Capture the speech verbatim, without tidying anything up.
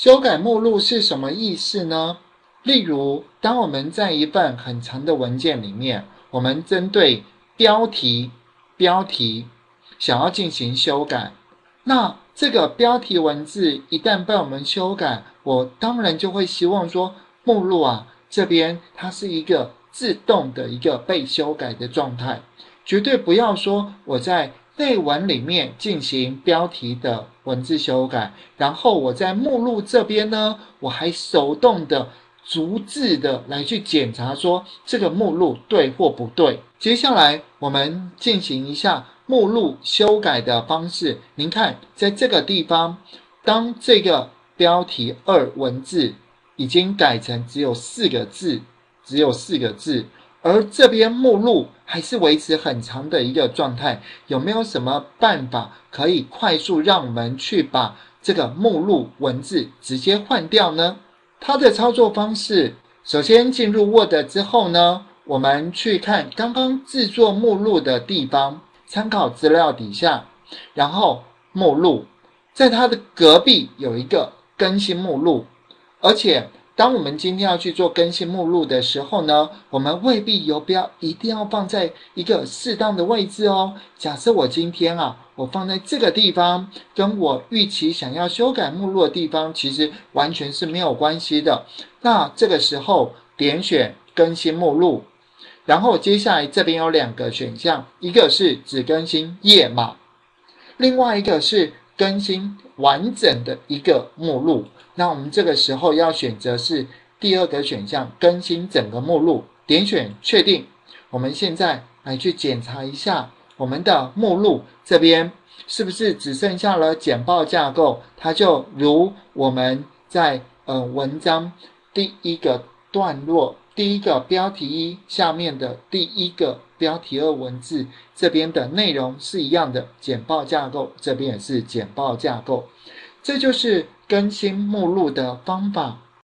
修改目录是什么意思呢？例如，当我们在一份很长的文件里面，我们针对标题、标题想要进行修改，那这个标题文字一旦被我们修改，我当然就会希望说，目录啊这边它是一个自动的一个被修改的状态，绝对不要说我在内文里面进行标题的文字修改，然后我在目录这边呢，我还手动的逐字的来去检查说这个目录对或不对。接下来我们进行一下目录修改的方式。您看，在这个地方，当这个标题二文字已经改成只有四个字，只有四个字，而这边目录还是维持很长的一个状态，有没有什么办法可以快速让我们去把这个目录文字直接换掉呢？它的操作方式，首先进入 Word 之后呢，我们去看刚刚制作目录的地方，参考资料底下，然后目录，在它的隔壁有一个更新目录，而且当我们今天要去做更新目录的时候呢，我们未必游标一定要放在一个适当的位置哦。假设我今天啊，我放在这个地方，跟我预期想要修改目录的地方其实完全是没有关系的。那这个时候点选更新目录，然后接下来这边有两个选项，一个是只更新页码，另外一个是更新完整的一个目录。那我们这个时候要选择是第二个选项，更新整个目录，点选确定。我们现在来去检查一下我们的目录这边是不是只剩下了简报架构，它就如我们在呃文章第一个段落第一个标题一下面的第一个标题二文字这边的内容是一样的，简报架构这边也是简报架构。这就是更新目录的方法。